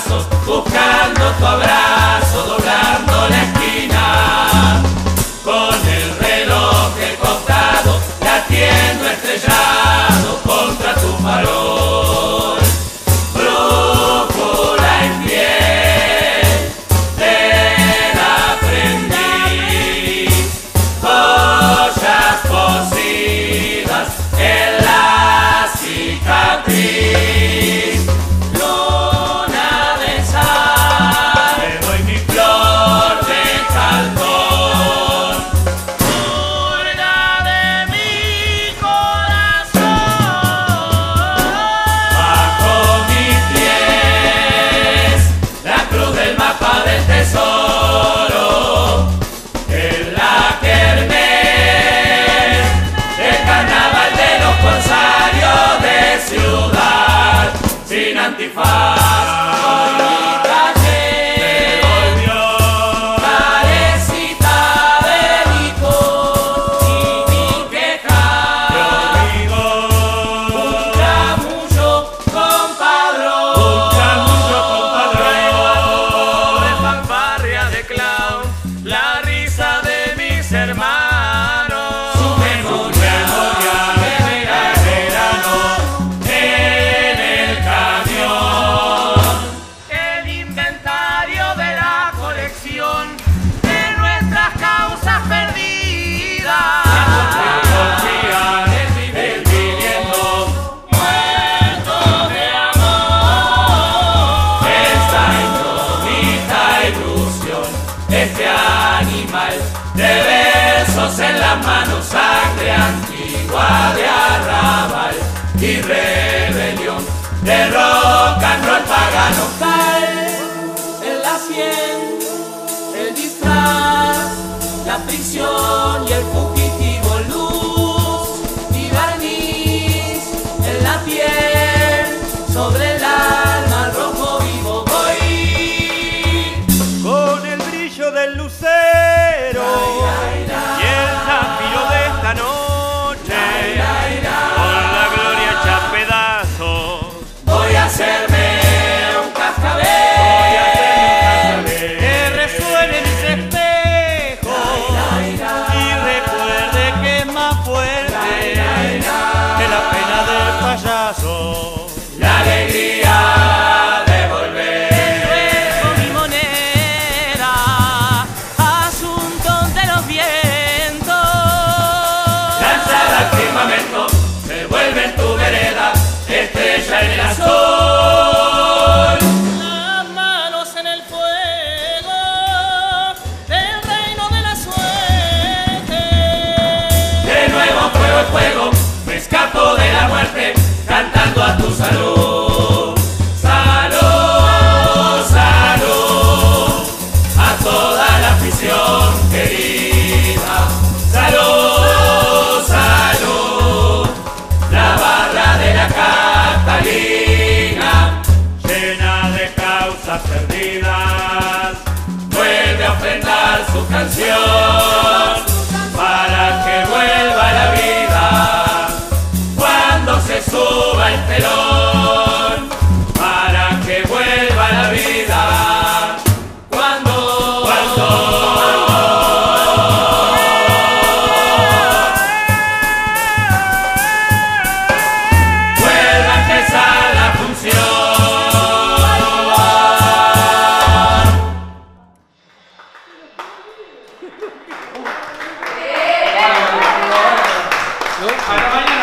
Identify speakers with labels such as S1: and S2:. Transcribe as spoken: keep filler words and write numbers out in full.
S1: pasos, buscando tu abrazo, doblando la esquina. Con el reloj del costado, latiendo estrellado contra tu farol. Brújula en pie del aprendiz, joyas cosidas en la cicatriz. Luna de sal, te doy mi flor de caldón, purga de mi corazón. Bajo mis pies, la cruz del mapa del tesoro, en la kermés del carnaval de los corsarios de ciudad, sin antifaz. Este animal de besos en las manos, sangre antigua de arrabal y rebelión de rock and roll pagano. Cae en la sien el disfraz, la prisión y el fugitivo, luz y barniz en la piel, sobre el alma rojo vivo. Voy
S2: con el brillo del lucero y el zafiro de esta noche, con la gloria hecha pedazos.
S1: Voy a hacerme un cascabel,
S2: voy a hacerme un cascabel que resuene mis espejos y recuerde que es más fuerte que la pena del payaso.
S1: La alegría de volver.
S3: Devuelvo mi moneda, asunto de los vientos.
S1: Lanzada al firmamento, se vuelve en tu vereda, estrella en el azul.
S3: Las manos en el fuego del reino de la suerte.
S1: De nuevo fuego el fuego, me escapo de la muerte, cantando a tu salud. Salud, salud, a toda la afición querida. Salud, salud, la barra de la Catalina, llena de causas perdidas, vuelve a ofrendar su canción para que vuelva la vida. Cuando se suba el telón, para que vuelva la vida. Cuando, cuando vuelva a empezar la función.